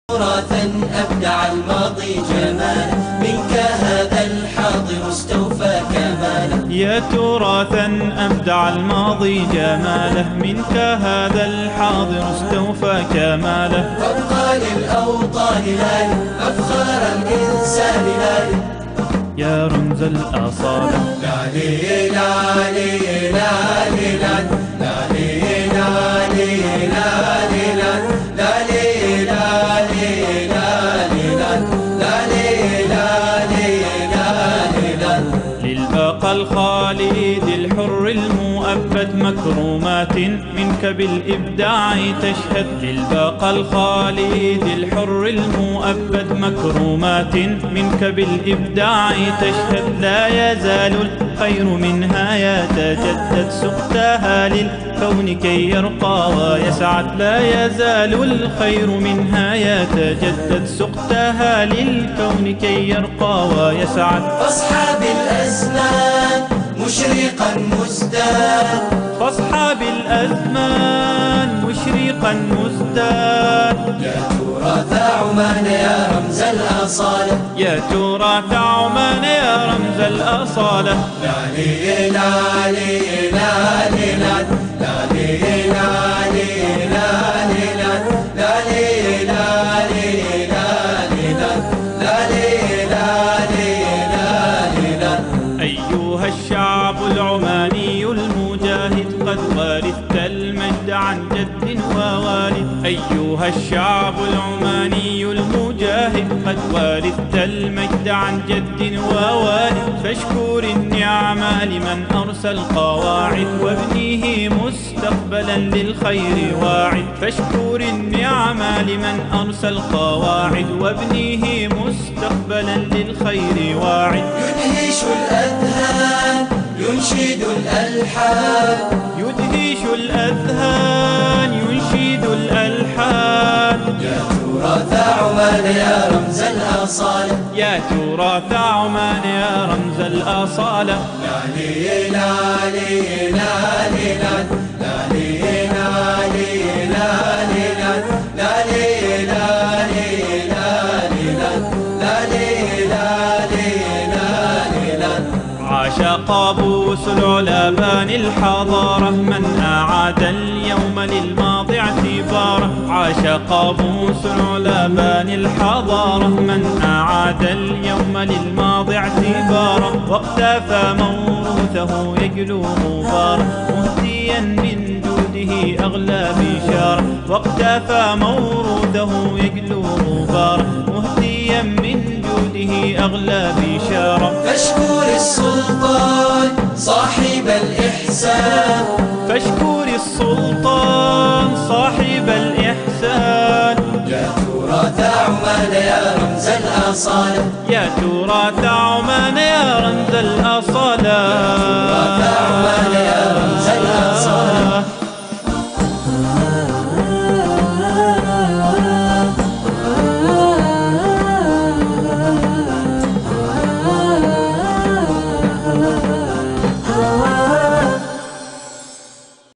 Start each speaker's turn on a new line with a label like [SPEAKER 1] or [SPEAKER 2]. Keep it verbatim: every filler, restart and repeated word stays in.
[SPEAKER 1] تراثا أبدع الماضي جمالا، منك هذا الحاضر استوفى كمالا.
[SPEAKER 2] يا تراثا أبدع الماضي جماله، منك هذا الحاضر استوفى كماله.
[SPEAKER 1] فابقى للأوطان لالي، أفخار الإنسان لالي،
[SPEAKER 2] يا رمز الأصالة.
[SPEAKER 1] لالي لالي لالي لالي لالي لالي لالي لالي لالي
[SPEAKER 2] للباقى الخالد الحر المؤبد مكرومات منك بالإبداع تشهد. للباقى الخالد الحر المؤبد مكرومات منك بالإبداع تشهد. لا يزال الخير منها يتجدد، سقتها للكون كي يرقى ويسعد. لا يزال الخير منها يتجدد، سقتها للكون كي يرقى ويسعد.
[SPEAKER 1] فاصحاب الأزمان مشرقا مزداد،
[SPEAKER 2] فاصحاب الأزمان مشرقا مزداد.
[SPEAKER 1] يا تراث عمان يا رمز الأصالة،
[SPEAKER 2] يا تراث عمان يا رمز الأصالة.
[SPEAKER 1] لالي لالي لالي لالي لالي لالي لالي لالي
[SPEAKER 2] أيها الشعب العماني المجاهد، قد ورثت المجد عن جد ووالد. أيها الشعب العماني المجاهد، قد ورثت المجد عن جد ووالد. فاشكر النعمة لمن أرسى القواعد، وابنيه مستقبلا للخير واعد. فاشكر النعمة لمن أرسى القواعد، وابنيه مستقبلا للخير واعد.
[SPEAKER 1] يدهش الأذهان ينشد الألحان،
[SPEAKER 2] يدهش الأذهان ينشد الألحان.
[SPEAKER 1] يا تراث عمان يا رمز الأصالة،
[SPEAKER 2] يا تراث عمان يا رمز الأصالة.
[SPEAKER 1] لالي لالي لالي لالي لالي لالي لالي لالي عاش
[SPEAKER 2] قابوس العلبان الحضارة، من أعاد اليوم للماضي اعتباره. عاش قابوس العلبان الحضارة، من أعاد اليوم للماضي اعتباره. واقتفى موروثه يجلو غباره، مهديا من جوده أغلى بشارة. واقتفى موروثه يجلو غباره، مهديا من جوده أغلى بشارة.
[SPEAKER 1] فاشكر السلطان صاحب الإحسان،
[SPEAKER 2] فاشكر السلطان صاحب الإحسان.
[SPEAKER 1] يا تراث عمان يا رمز الأصالة،
[SPEAKER 2] يا تراث عمان